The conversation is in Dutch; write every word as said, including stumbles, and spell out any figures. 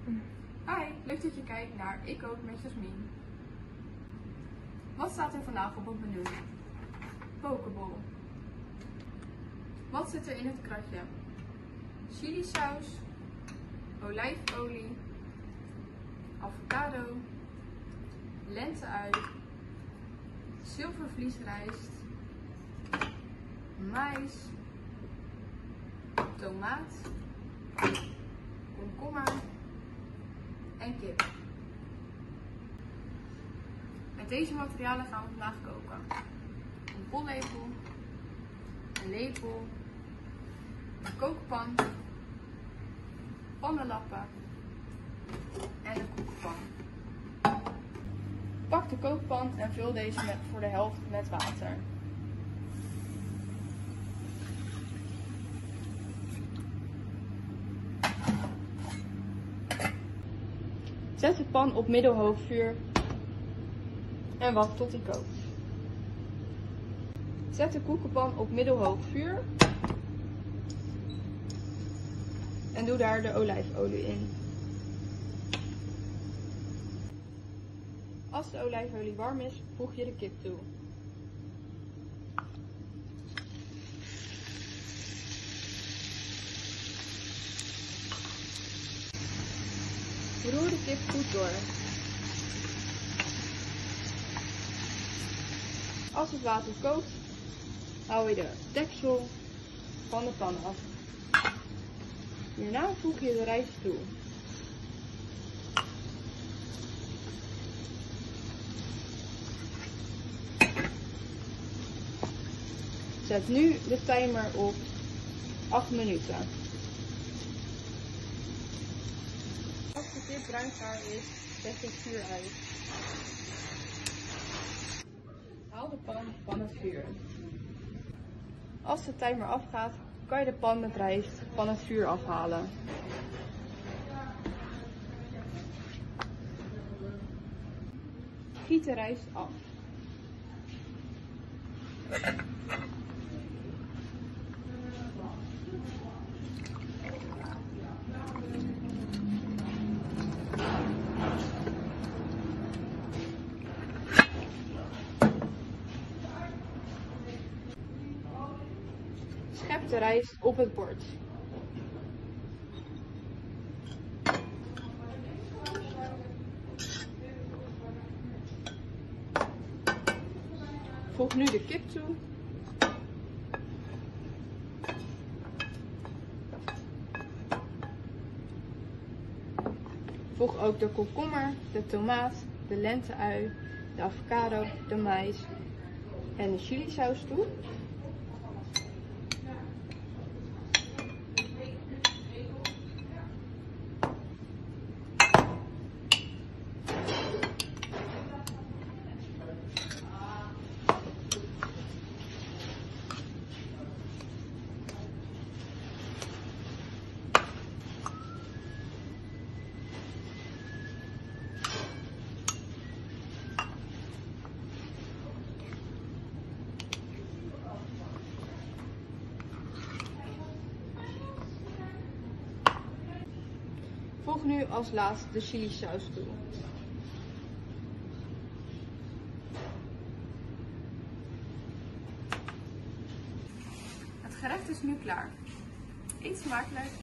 Hi, leuk dat je kijkt naar Ik Kook met Jasmin. Wat staat er vandaag op het menu? Pokeball. Wat zit er in het kratje? Chilisaus, olijfolie, avocado, lenteui, zilvervliesrijst, mais, tomaat, komkommer en kip. Met deze materialen gaan we vandaag koken. Een pollepel, een lepel, een kookpan, pannenlappen en een koekenpan. Pak de kookpan en vul deze met, voor de helft met water. Zet de pan op middelhoog vuur en wacht tot die kookt. Zet de koekenpan op middelhoog vuur en doe daar de olijfolie in. Als de olijfolie warm is, voeg je de kip toe. Roer de kip goed door. Als het water kookt, haal je de deksel van de pan af. Hierna voeg je de rijst toe. Zet nu de timer op acht minuten. Als de kip bruin gaar is, zet je het vuur uit. Haal de pan van het vuur. Als de timer afgaat, kan je de pan met rijst van het vuur afhalen. Giet de rijst af. Schep de rijst op het bord. Voeg nu de kip toe. Voeg ook de komkommer, de tomaat, de lenteui, de avocado, de mais en de chilisaus toe. Voeg nu als laatste de chilisaus toe. Het gerecht is nu klaar. Eet smakelijk!